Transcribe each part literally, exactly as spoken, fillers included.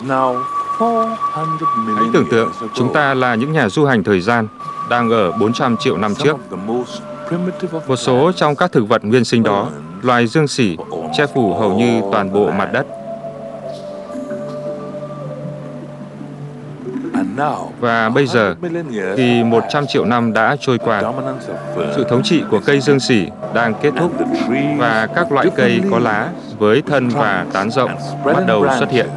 Hãy tưởng tượng chúng ta là những nhà du hành thời gian đang ở bốn trăm triệu năm trước. Một số trong các thực vật nguyên sinh đó, loài dương sỉ, che phủ hầu như toàn bộ mặt đất. Và bây giờ, khi một trăm triệu năm đã trôi qua, sự thống trị của cây dương sỉ đang kết thúc và các loại cây có lá với thân và tán rộng bắt đầu xuất hiện.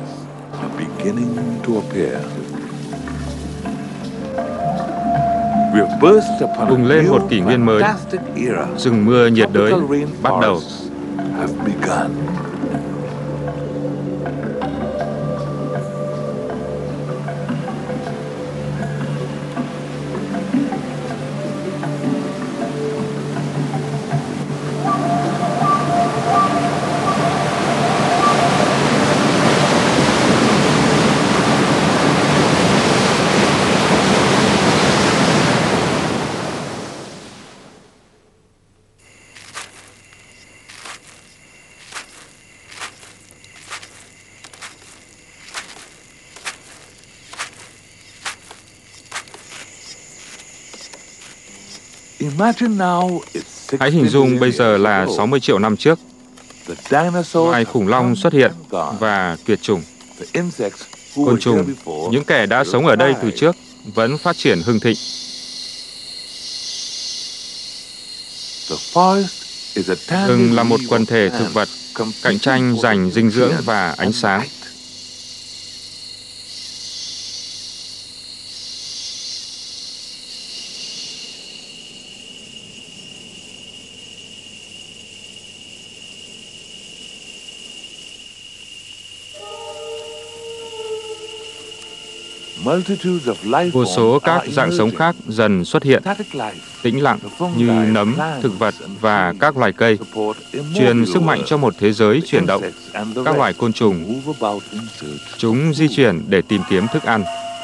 Bùng lên một kỷ nguyên mới, rừng mưa nhiệt đới bắt đầu. Hãy hình dung bây giờ là sáu mươi triệu năm trước, loài khủng long xuất hiện và tuyệt chủng. Côn trùng, những kẻ đã sống ở đây từ trước, vẫn phát triển hưng thịnh. Rừng là một quần thể thực vật cạnh tranh giành dinh dưỡng và ánh sáng. Vô số các dạng sống khác dần xuất hiện, tĩnh lặng như nấm, thực vật và các loài cây, truyền sức mạnh cho một thế giới chuyển động. Các loài côn trùng, chúng di chuyển để tìm kiếm thức ăn.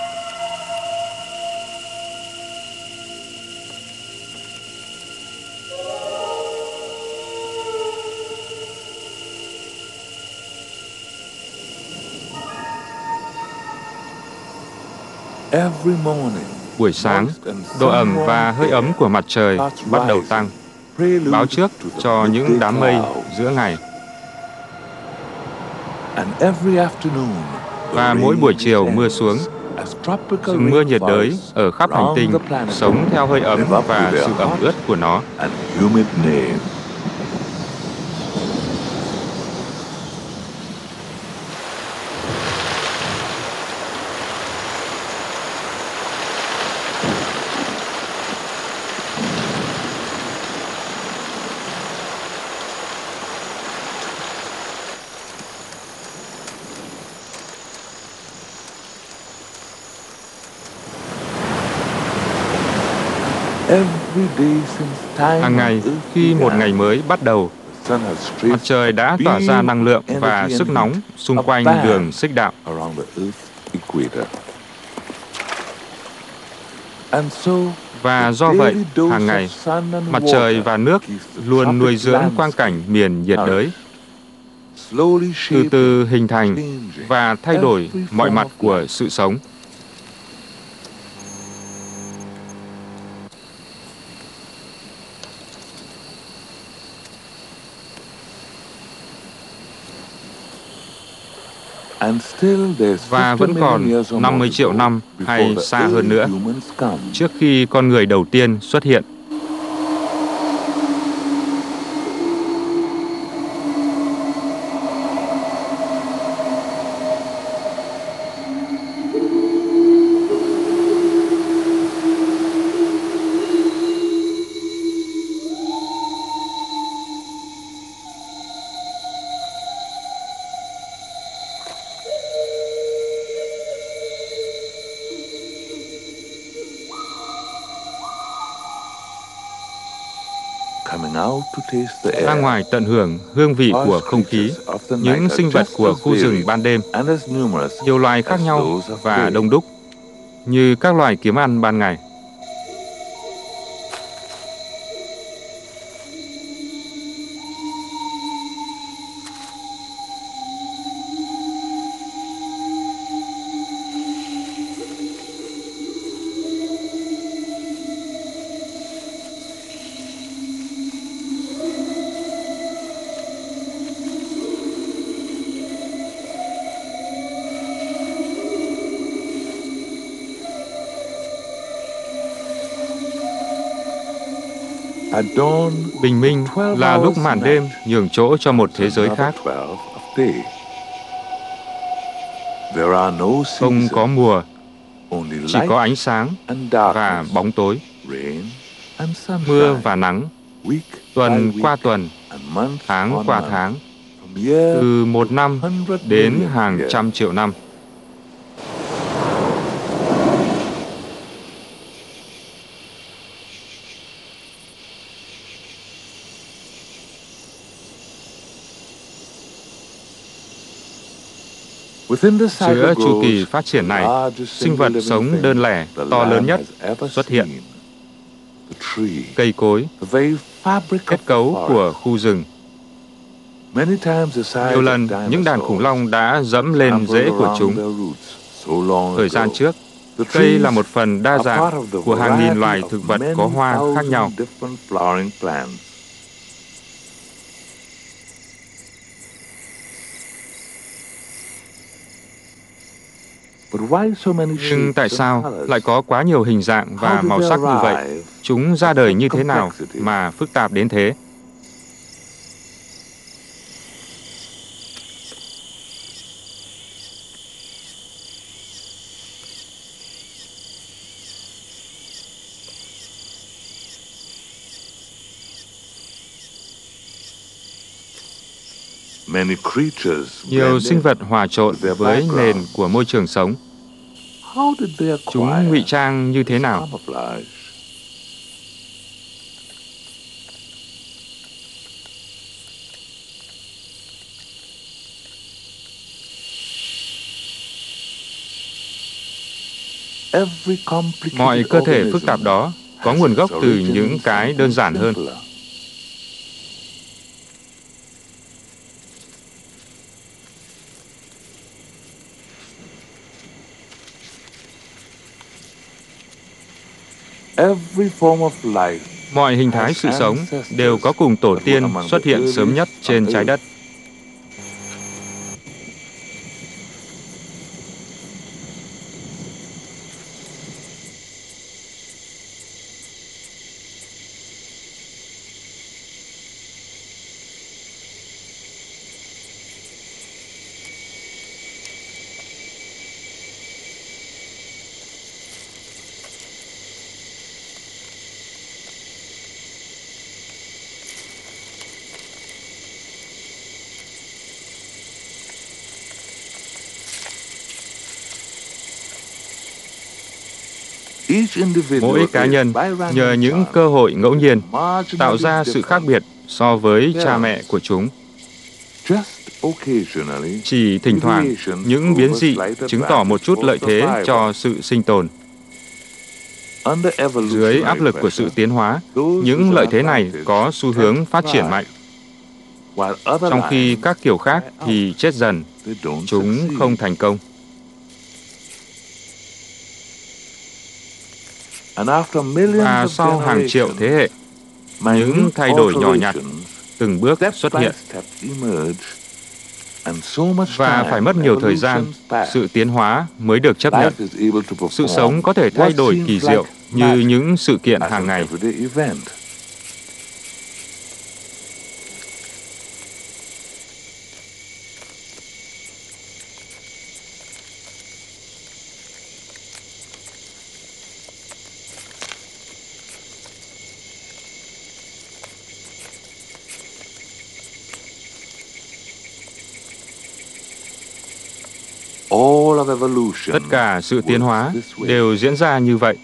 Buổi sáng, độ ẩm và hơi ấm của mặt trời bắt đầu tăng, báo trước cho những đám mây giữa ngày. Và mỗi buổi chiều mưa xuống, rừng mưa nhiệt đới ở khắp hành tinh sống theo hơi ấm và sự ẩm ướt của nó. Hàng ngày, khi một ngày mới bắt đầu, mặt trời đã tỏa ra năng lượng và sức nóng xung quanh đường xích đạo. Và do vậy, hàng ngày, mặt trời và nước luôn nuôi dưỡng quang cảnh miền nhiệt đới, từ từ hình thành và thay đổi mọi mặt của sự sống. Và vẫn còn năm mươi triệu năm hay xa hơn nữa trước khi con người đầu tiên xuất hiện. Ra ngoài tận hưởng hương vị của không khí, những sinh vật của khu rừng ban đêm, nhiều loài khác nhau và đông đúc, như các loài kiếm ăn ban ngày. Bình minh là lúc màn đêm nhường chỗ cho một thế giới khác. Không có mùa, chỉ có ánh sáng và bóng tối, mưa và nắng, tuần qua tuần, tháng qua tháng, từ một năm đến hàng trăm triệu năm. Giữa chu kỳ phát triển này, sinh vật sống đơn lẻ to lớn nhất xuất hiện. Cây cối, kết cấu của khu rừng. Nhiều lần, những đàn khủng long đã dẫm lên rễ của chúng. Thời gian trước, cây là một phần đa dạng của hàng nghìn loài thực vật có hoa khác nhau. Nhưng tại sao lại có quá nhiều hình dạng và màu sắc như vậy? Chúng ra đời như thế nào mà phức tạp đến thế? Nhiều sinh vật hòa trộn với nền của môi trường sống. Chúng ngụy trang như thế nào? Mọi cơ thể phức tạp đó có nguồn gốc từ những cái đơn giản hơn. Mọi hình thái sự sống đều có cùng tổ tiên xuất hiện sớm nhất trên trái đất. Mỗi cá nhân, nhờ những cơ hội ngẫu nhiên, tạo ra sự khác biệt so với cha mẹ của chúng. Chỉ thỉnh thoảng, những biến dị chứng tỏ một chút lợi thế cho sự sinh tồn. Dưới áp lực của sự tiến hóa, những lợi thế này có xu hướng phát triển mạnh. Trong khi các kiểu khác thì chết dần, chúng không thành công. Và sau hàng triệu thế hệ, những thay đổi nhỏ nhặt từng bước xuất hiện. Và phải mất nhiều thời gian, sự tiến hóa mới được chấp nhận. Sự sống có thể thay đổi kỳ diệu như những sự kiện hàng ngày. Tất cả sự tiến hóa đều diễn ra như vậy.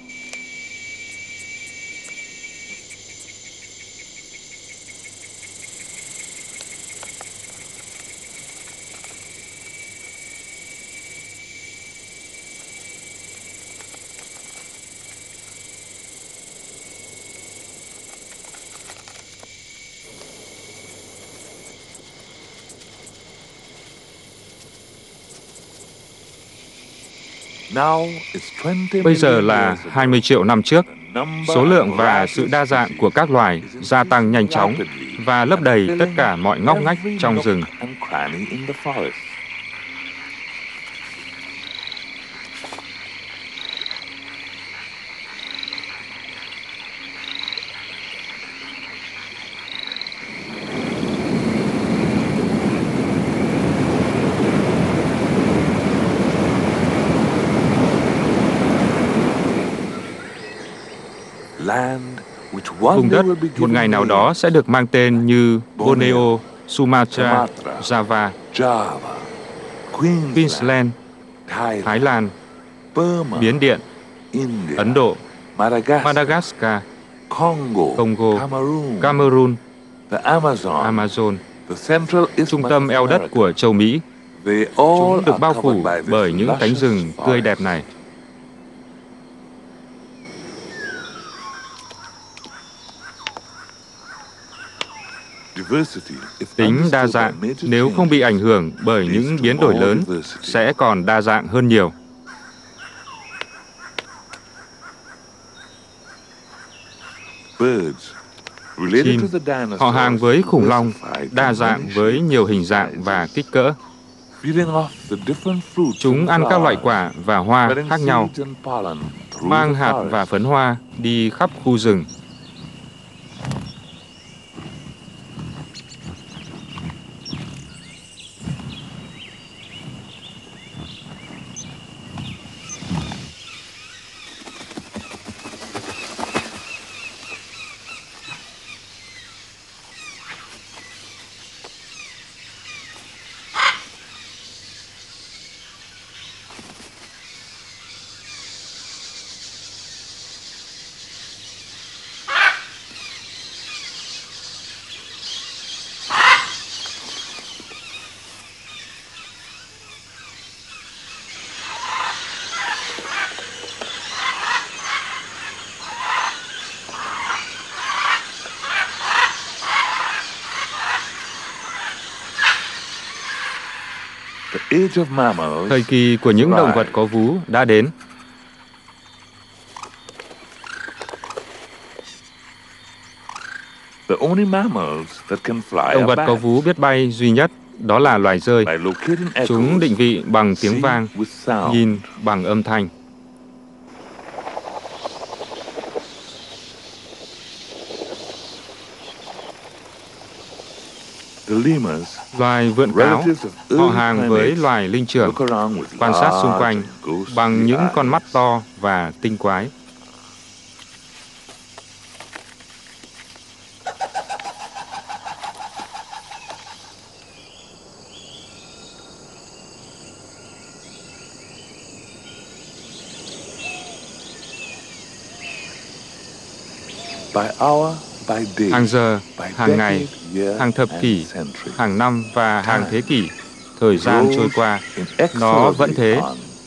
Bây giờ là hai mươi triệu năm trước, số lượng và sự đa dạng của các loài gia tăng nhanh chóng và lấp đầy tất cả mọi ngóc ngách trong rừng. Vùng đất một ngày nào đó sẽ được mang tên như Borneo, Sumatra, Java, Queensland, Thái Lan, Miến Điện, Ấn Độ, Madagascar, Congo, Cameroon, Amazon, trung tâm eo đất của châu Mỹ. Chúng được bao phủ bởi những cánh rừng tươi đẹp này. Tính đa dạng, nếu không bị ảnh hưởng bởi những biến đổi lớn, sẽ còn đa dạng hơn nhiều. Chim, họ hàng với khủng long, đa dạng với nhiều hình dạng và kích cỡ. Chúng ăn các loại quả và hoa khác nhau, mang hạt và phấn hoa đi khắp khu rừng. Thời kỳ của những động vật có vú đã đến. Động vật có vú biết bay duy nhất đó là loài dơi. Chúng định vị bằng tiếng vang, nhìn bằng âm thanh. Loài vượn cáo, họ hàng với loài linh trưởng, quan sát xung quanh bằng những con mắt to và tinh quái. Hàng giờ, hàng ngày, hàng thập kỷ, hàng năm và hàng thế kỷ, thời gian trôi qua, nó vẫn thế.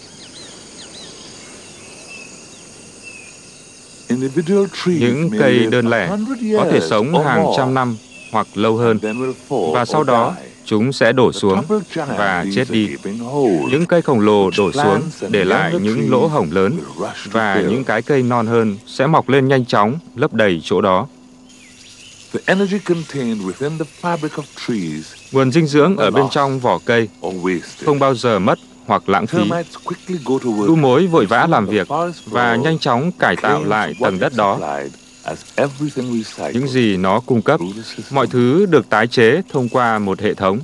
Những cây đơn lẻ có thể sống hàng trăm năm hoặc lâu hơn, và sau đó chúng sẽ đổ xuống và chết đi. Những cây khổng lồ đổ xuống để lại những lỗ hổng lớn, và những cái cây non hơn sẽ mọc lên nhanh chóng, lấp đầy chỗ đó. Nguồn dinh dưỡng ở bên trong vỏ cây không bao giờ mất hoặc lãng phí. Đu mối vội vã làm việc và nhanh chóng cải tạo lại tầng đất đó. Những gì nó cung cấp, mọi thứ được tái chế thông qua một hệ thống.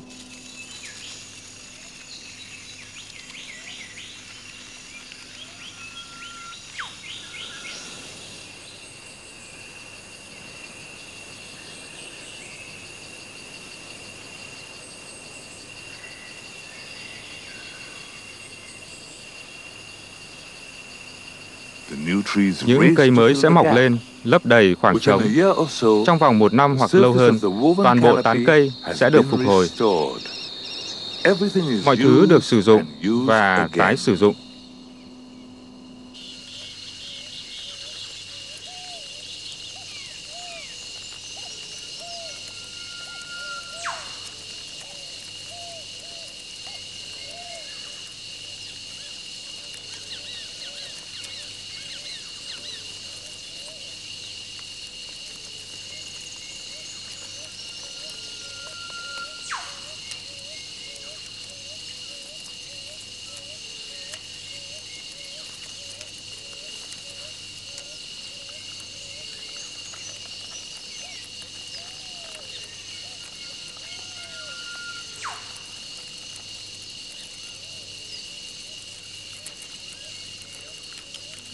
Những cây mới sẽ mọc lên, lấp đầy khoảng trống. Trong vòng một năm hoặc lâu hơn, toàn bộ tán cây sẽ được phục hồi. Mọi thứ được sử dụng và tái sử dụng.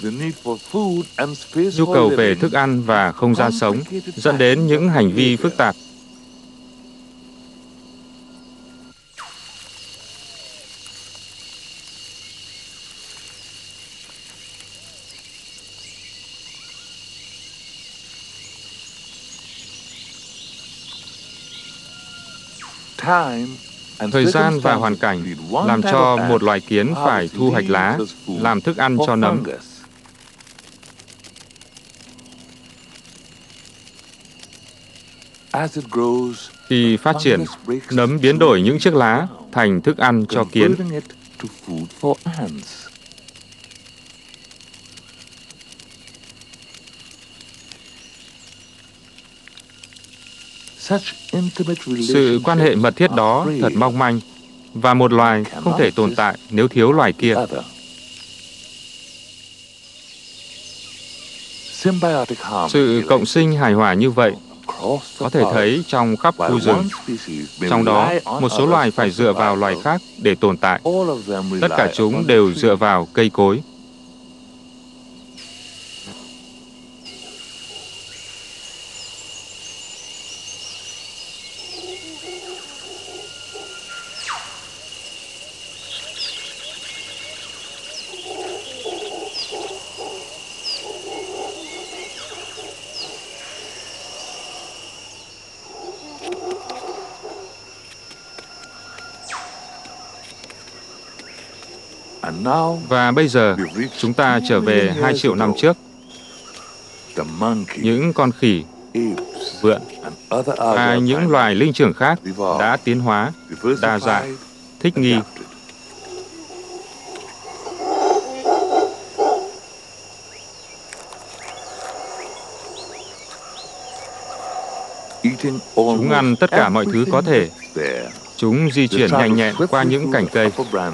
Nhu cầu về thức ăn và không gian sống dẫn đến những hành vi phức tạp. Thời gian và hoàn cảnh làm cho một loài kiến phải thu hoạch lá, làm thức ăn cho nấm. Khi phát triển, nấm biến đổi những chiếc lá thành thức ăn cho kiến. Sự quan hệ mật thiết đó thật mong manh, và một loài không thể tồn tại nếu thiếu loài kia. Sự cộng sinh hài hòa như vậy có thể thấy trong khắp khu rừng. Trong đó, một số loài phải dựa vào loài khác để tồn tại. Tất cả chúng đều dựa vào cây cối. Và bây giờ, chúng ta trở về hai triệu năm trước. Những con khỉ, vượn và những loài linh trưởng khác đã tiến hóa, đa dạng, thích nghi. Chúng ăn tất cả mọi thứ có thể. Chúng di chuyển nhanh nhẹn qua những cành cây.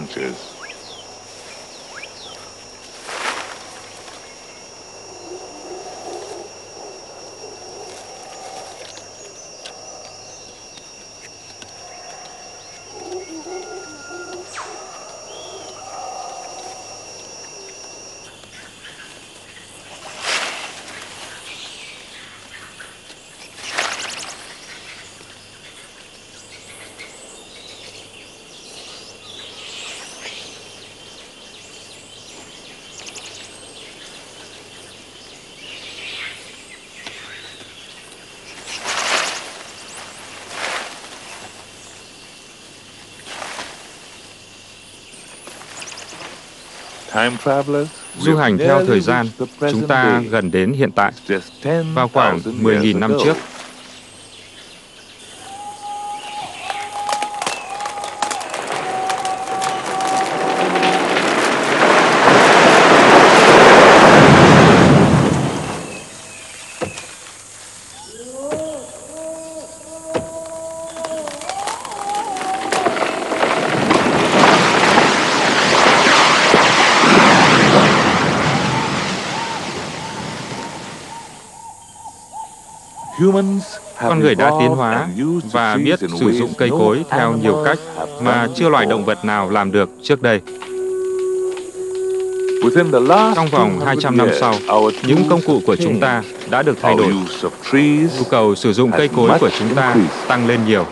Du hành theo thời gian, chúng ta gần đến hiện tại, vào khoảng mười nghìn năm trước. Con người đã tiến hóa và biết sử dụng cây cối theo nhiều cách mà chưa loài động vật nào làm được trước đây. Trong vòng hai trăm năm sau, những công cụ của chúng ta đã được thay đổi. Nhu cầu sử dụng cây cối của chúng ta tăng lên nhiều.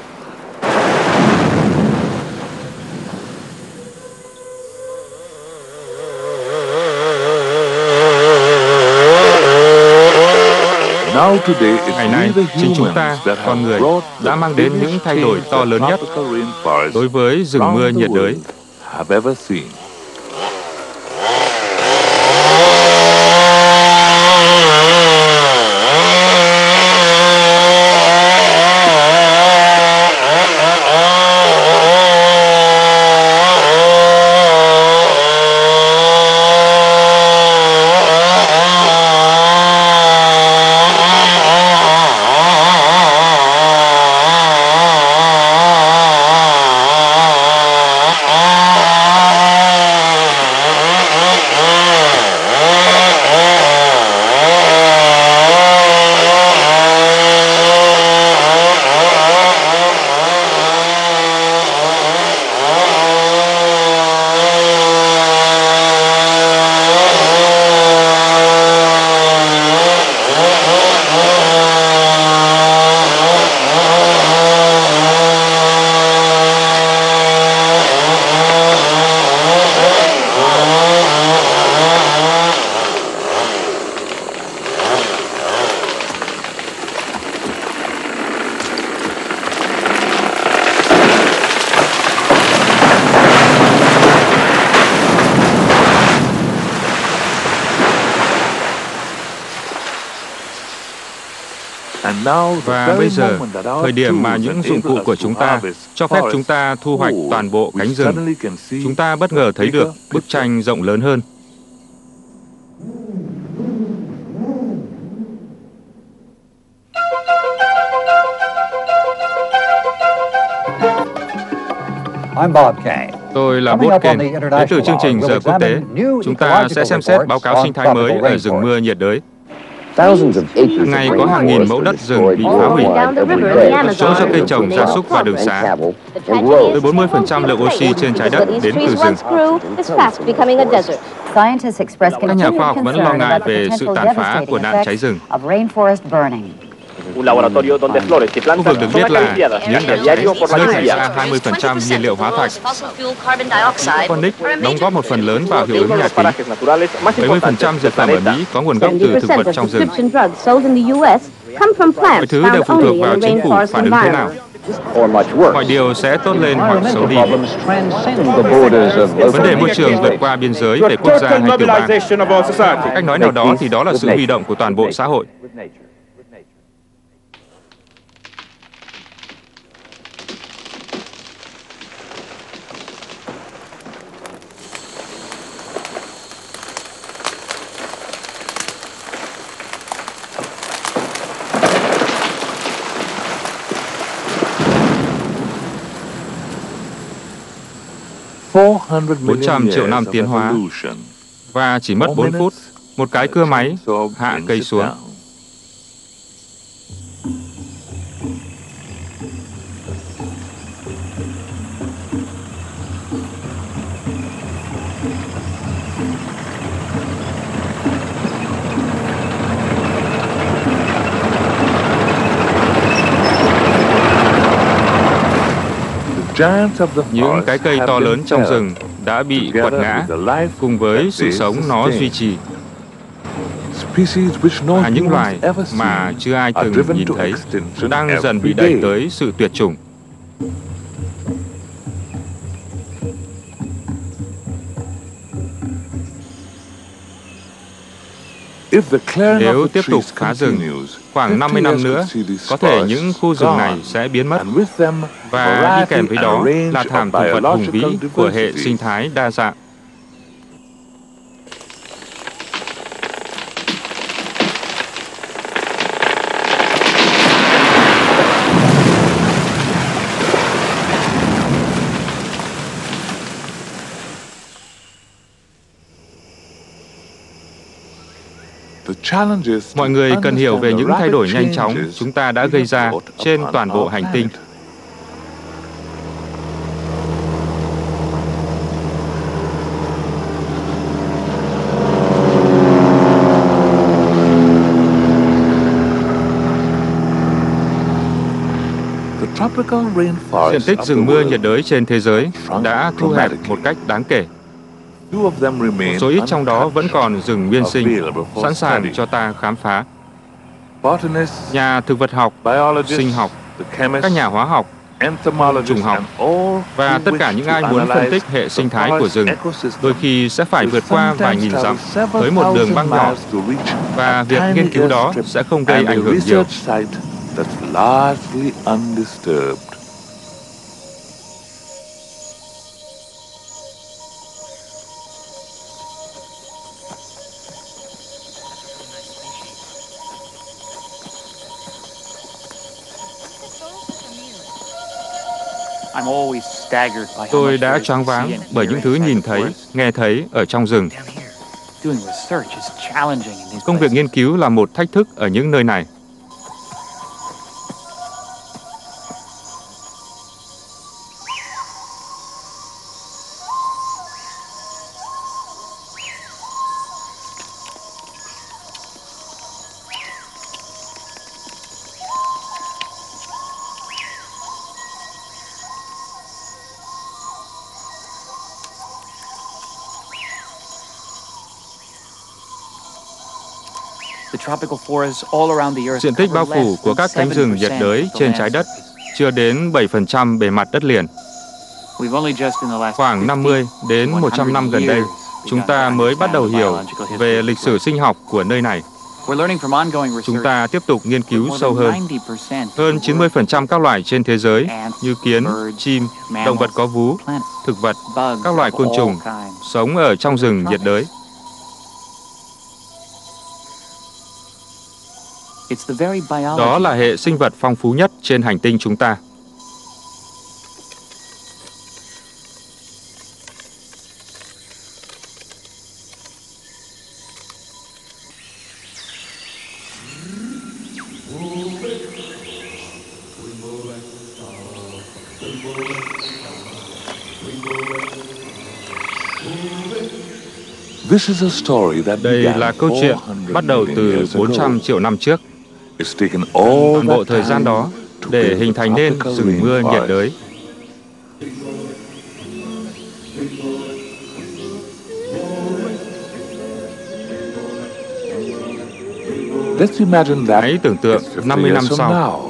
Ngày nay, chính chúng ta, con người, đã mang đến những thay đổi to lớn nhất đối với rừng mưa nhiệt đới. Ah Và bây giờ, thời điểm mà những dụng cụ của chúng ta cho phép chúng ta thu hoạch toàn bộ cánh rừng, chúng ta bất ngờ thấy được bức tranh rộng lớn hơn. I'm Bob Kane. Tôi là Bob Kane, đến từ chương trình Giờ Quốc tế. Chúng ta sẽ xem xét báo cáo sinh thái mới ở rừng mưa nhiệt đới. Ngày có hàng nghìn mẫu đất rừng bị phá hủy, chỗ cho cây trồng, gia súc và đường xá. Tới bốn mươi phần trăm lượng oxy trên trái đất đến từ rừng. Các nhà khoa học vẫn lo ngại về sự tàn phá của nạn cháy rừng. Khu vực được biết là những đám cháy nơi thải ra hai mươi phần trăm nhiên liệu hóa thạch. Carbonic đóng góp một phần lớn vào hiệu ứng nhà kính. bảy mươi phần trăm dược phẩm ở Mỹ có nguồn gốc từ thực vật trong rừng. Mọi thứ đều phụ thuộc vào chính phủ phản ứng thế nào. Mọi điều sẽ tốt lên hoặc xấu đi. Vấn đề môi trường vượt qua biên giới để quốc gia hay tiểu bang. Cách nói nào đó thì đó là sự huy động của toàn bộ xã hội. bốn trăm triệu năm tiến hóa, và chỉ mất bốn phút, một cái cưa máy hạ cây xuống. Những cái cây to lớn trong rừng đã bị quật ngã, cùng với sự sống nó duy trì. À, những loài mà chưa ai từng nhìn thấy đang dần bị đẩy tới sự tuyệt chủng. Nếu tiếp tục phá rừng, khoảng năm mươi năm nữa, có thể những khu rừng này sẽ biến mất, và đi kèm với đó là thảm thực vật hùng vĩ của hệ sinh thái đa dạng. Mọi người cần hiểu về những thay đổi nhanh chóng chúng ta đã gây ra trên toàn bộ hành tinh. Diện tích rừng mưa nhiệt đới trên thế giới đã thu hẹp một cách đáng kể. Một số ít trong đó vẫn còn rừng nguyên sinh, sẵn sàng cho ta khám phá. Nhà thực vật học, sinh học, các nhà hóa học, trùng học, và tất cả những ai muốn phân tích hệ sinh thái của rừng, đôi khi sẽ phải vượt qua vài nghìn dặm tới một đường băng nhỏ, và việc nghiên cứu đó sẽ không gây ảnh hưởng nhiều. Tôi đã choáng váng bởi những thứ nhìn thấy, nghe thấy ở trong rừng. Công việc nghiên cứu là một thách thức ở những nơi này. Diện tích bao phủ của các cánh rừng nhiệt đới trên trái đất chưa đến bảy phần trăm bề mặt đất liền. Khoảng năm mươi đến một trăm năm gần đây, chúng ta mới bắt đầu hiểu về lịch sử sinh học của nơi này. Chúng ta tiếp tục nghiên cứu sâu hơn. Hơn chín mươi phần trăm các loài trên thế giới như kiến, chim, động vật có vú, thực vật, các loài côn trùng sống ở trong rừng nhiệt đới. Đó là hệ sinh vật phong phú nhất trên hành tinh chúng ta. Đây là câu chuyện bắt đầu từ bốn trăm triệu năm trước. Toàn bộ thời gian đó để hình thành nên rừng mưa nhiệt đới. Hãy tưởng tượng năm mươi năm sau.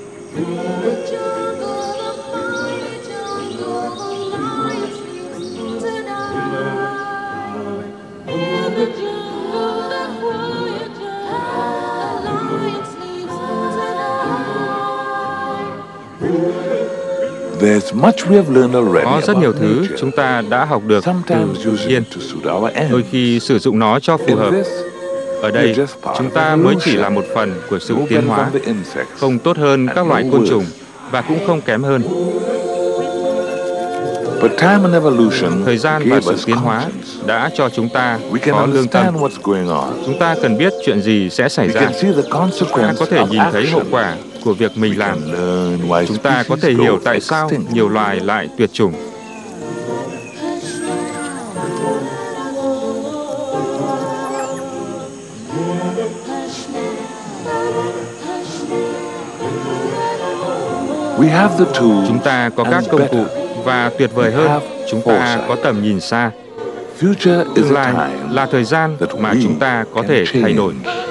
Có rất nhiều thứ chúng ta đã học được từ tự nhiên, đôi khi sử dụng nó cho phù hợp. Ở đây, chúng ta mới chỉ là một phần của sự tiến hóa, không tốt hơn các loại côn trùng và cũng không kém hơn. Thời gian và sự tiến hóa đã cho chúng ta có lương tâm. Chúng ta cần biết chuyện gì sẽ xảy ra. Chúng ta có thể nhìn thấy hậu quả của việc mình làm. Chúng ta có thể hiểu tại sao nhiều loài lại tuyệt chủng. Chúng ta có các công cụ và tuyệt vời hơn, chúng ta có tầm nhìn xa. Tương lai là thời gian mà chúng ta có thể thay đổi.